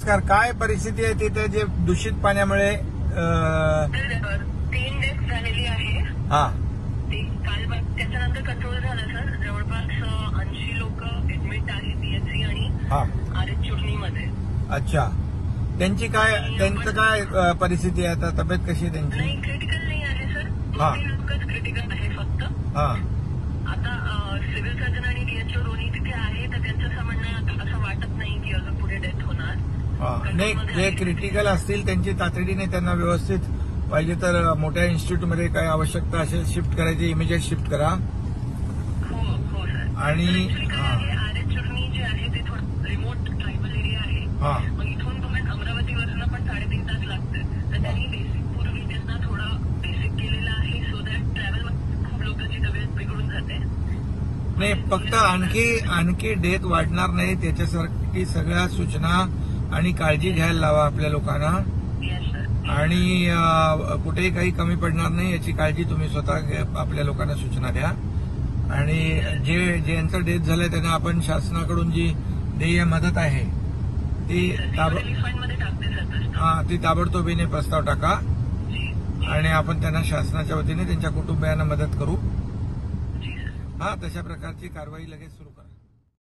नमस्कार. काय परिस्थिती आहे तिथे जे दूषित पाण्यामुळे 3 डेथ झालेली आहे. हा काल त्याच्यानंतर कंट्रोल झालं सर. जवळपास 80 लोक ऍडमिट आहेत पीएचसी आणि आरएच चुरलीमध्ये. अच्छा. त्यांचं काय परिस्थिती आहे आता? तब्येत कशी आहे त्यांची? नाही, क्रिटिकल नाही आहे सर. 2-3 लोकच क्रिटिकल आहे फक्त. आता सिव्हिल सर्जन आणि डीएचओ दोन्ही तिथे आहे, तर त्यांचं असं म्हणणं आहे असं वाटत नाही की अजून पुढे डेथ होणार. नाही, जे क्रिटिकल असतील त्यांची तातडीने त्यांना व्यवस्थित पाहिजे तर मोठ्या इन्स्टिट्यूटमध्ये काय आवश्यकता असेल शिफ्ट करायची, इमिजिएट शिफ्ट करा. हो सर. आणि आरएच चुरणी जे आहे ते थोडं रिमोट ट्रायबल एरिया आहे. मग इथून तुम्हाला अमरावतीवरून पण 3.5 तास लागतात. तर त्यांनी बेसिक पूर्वी त्यांना थोडं बेसिक केलेलं आहे सो दॅट ट्रॅव्हल खूप लोकांची तब्येत बिघडून जाते. नाही, फक्त आणखी डेथ वाढणार नाही त्याच्यासाठी सगळ्या सूचना आणि काळजी घ्यायला लावा आपल्या लोकांना. आणि कुठेही काही कमी पडणार नाही याची काळजी तुम्ही स्वतः आपल्या लोकांना सूचना द्या. आणि ज्यांचं डेथ झालंय त्यांना आपण शासनाकडून जी देय मदत आहे ती ताबडतोबीने प्रस्ताव टाका आणि आपण त्यांना शासनाच्या वतीने त्यांच्या कुटुंबियांना मदत करू. तशा प्रकारची कारवाई लगेच सुरू करा.